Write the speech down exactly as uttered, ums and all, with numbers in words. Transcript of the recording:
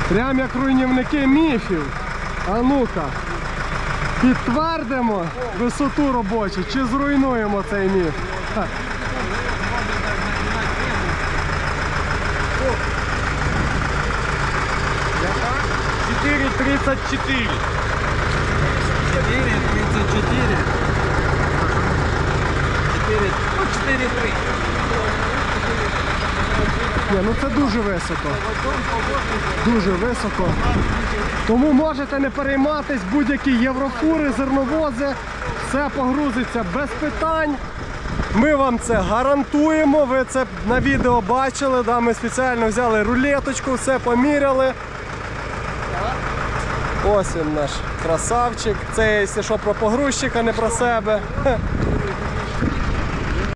Прям як руйнівники міфів. А ну-ка, підтвердимо висоту робочу чи зруйнуємо цей міф? Ха. четыре тридцать четыре. четыре тридцать четыре. четыре, ну, четыре три. Ні, ну це дуже високо. Дуже високо. Тому можете не перейматись, будь-які єврофури, зерновози, все погрузиться без питань. Ми вам це гарантуємо, ви це на відео бачили, да? Ми спеціально взяли рулеточку, все поміряли. Ось він наш красавчик. Це, якщо що, про погрузчика, не про себе.